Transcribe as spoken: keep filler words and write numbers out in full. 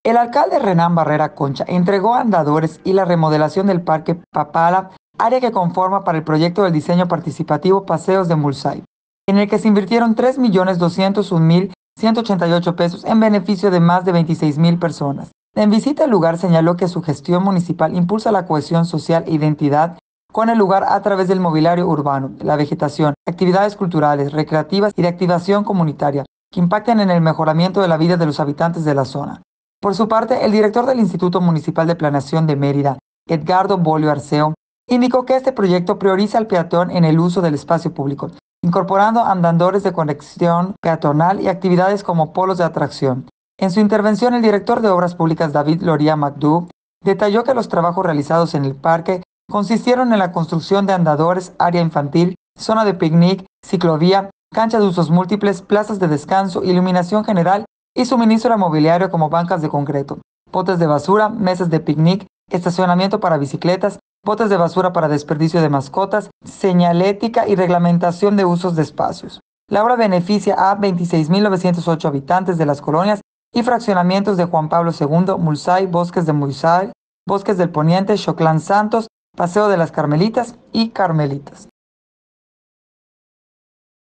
El alcalde Renán Barrera Concha entregó andadores y la remodelación del Parque Papala, área que conforma para el proyecto del diseño participativo Paseos de Mulsay, en el que se invirtieron tres millones doscientos un mil ciento ochenta y ocho pesos en beneficio de más de veintiséis mil personas. En visita al lugar señaló que su gestión municipal impulsa la cohesión social e identidad con el lugar a través del mobiliario urbano, la vegetación, actividades culturales, recreativas y de activación comunitaria que impacten en el mejoramiento de la vida de los habitantes de la zona. Por su parte, el director del Instituto Municipal de Planeación de Mérida, Edgardo Bolio Arceo, indicó que este proyecto prioriza al peatón en el uso del espacio público, incorporando andadores de conexión peatonal y actividades como polos de atracción. En su intervención, el director de Obras Públicas, David Loría Macdú, detalló que los trabajos realizados en el parque consistieron en la construcción de andadores, área infantil, zona de picnic, ciclovía, cancha de usos múltiples, plazas de descanso, iluminación general y suministro de mobiliario como bancas de concreto, botes de basura, mesas de picnic, estacionamiento para bicicletas, botes de basura para desperdicio de mascotas, señalética y reglamentación de usos de espacios. La obra beneficia a veintiséis mil novecientos ocho habitantes de las colonias y fraccionamientos de Juan Pablo segundo, Mulsay, Bosques de Mulsay, Bosques del Poniente, Choclán Santos, Paseo de las Carmelitas y Carmelitas.